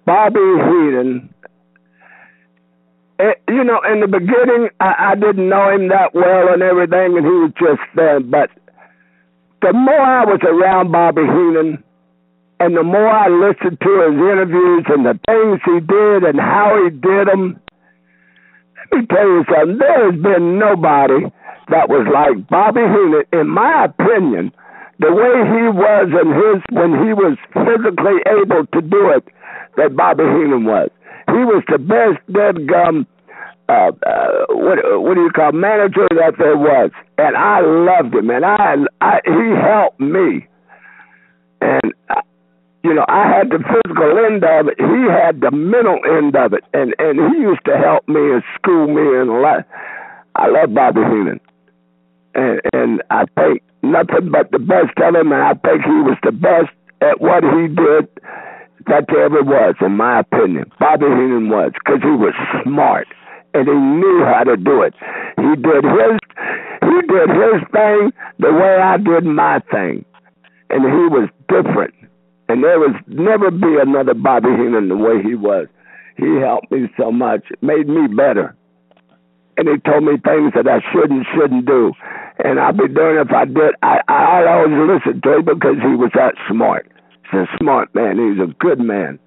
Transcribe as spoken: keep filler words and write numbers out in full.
Bobby Heenan, it, you know, in the beginning, I, I didn't know him that well and everything, and he was just there. But the more I was around Bobby Heenan, and the more I listened to his interviews and the things he did and how he did them, let me tell you something. There has been nobody that was like Bobby Heenan, in my opinion. The way he was and his when he was physically able to do it, that Bobby Heenan was. He was the best dead gum uh, uh, what what do you call manager that there was, and I loved him, and I, I he helped me, and uh, you know I had the physical end of it. He had the mental end of it, and and he used to help me and school me and a lot. I love Bobby Heenan, and and I think nothing but the best of him, and I think he was the best at what he did that there ever was, in my opinion. Bobby Heenan was, because he was smart, and he knew how to do it. He did his, he did his thing the way I did my thing, and he was different. And there was never be another Bobby Heenan the way he was. He helped me so much, it made me better. And he told me things that I shouldn't, shouldn't do. And I'd be doing if I did. I, I always listened to him because he was that smart. He's a smart man. He's a good man.